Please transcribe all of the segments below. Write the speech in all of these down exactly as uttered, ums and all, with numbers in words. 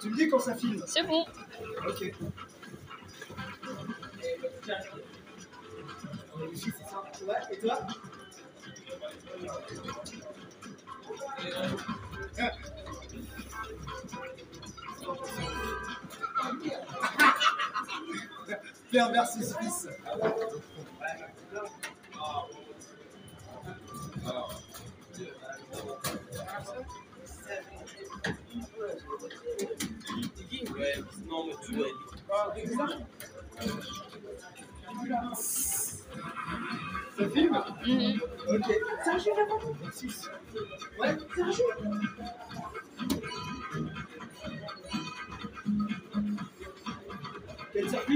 Tu me dis quand ça filme. C'est bon. Ok. Ici, c'est ça. Ouais, et toi? Pervers suisse. Ça filme? Mm-hmm. Ok. C'est un jeu là-bas? six. Ouais, c'est un jeu. Quel circuit?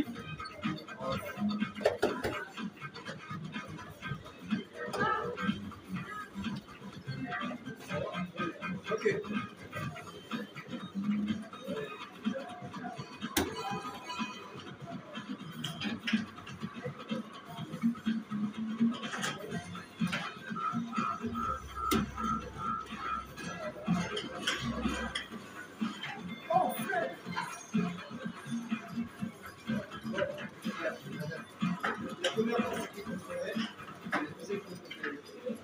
Ok. Oh, Fred. La première fois, c'était qu'on ferait. La deuxième fois, qu'on ferait.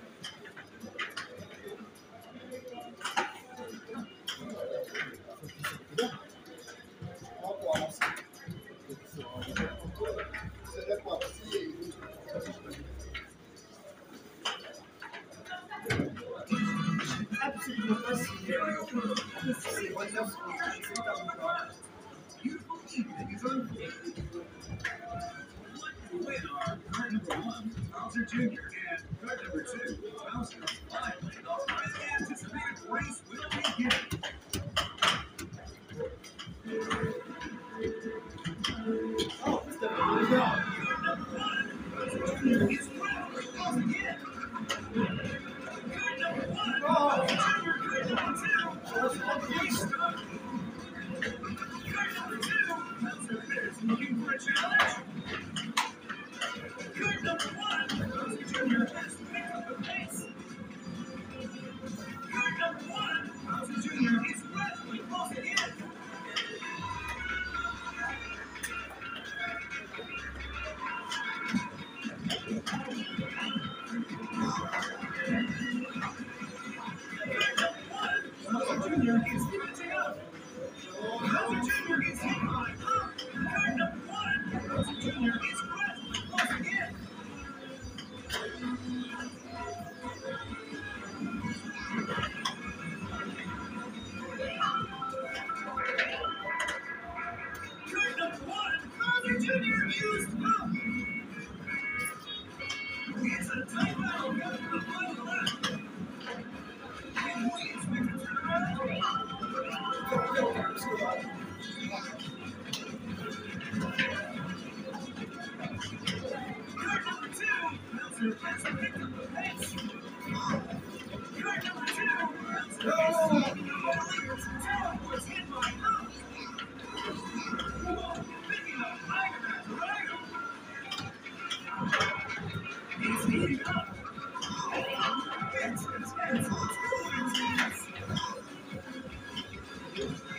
On va pouvoir avancer. C'est là pour avancer et absolument pas si c'est Wonder Sports. C'est pas bon. Kart number one, Bowser Junior and Kart number two, Bowser. Finally, the highly anticipated race will begin. Oh, it's the Kart number one, Bowser Junior is rapidly closing in. Kart number one, Bowser Junior, Kart number two, Bowser race start. Kart number two, Bowser is looking for a challenge. Kart number one, Bowser Junior has picked up the pace. Kart number one, Bowser Junior is rapidly closing in. Kart number one, Bowser Junior is catching up. Bowser Junior is hit by a hump. Kart number one, Bowser Junior is rapidly closing in. Kart number one, Bowser Junior used up. It's a tight battle coming to the final lap. Can we expect a turnaround? Kart number two, Bowser has picked up the pace. Kart number two, Bowser is sneaking up the leaders until he was hit by a hump. Whoa, picking up item after item. He's heating up. It's intense. It's too intense.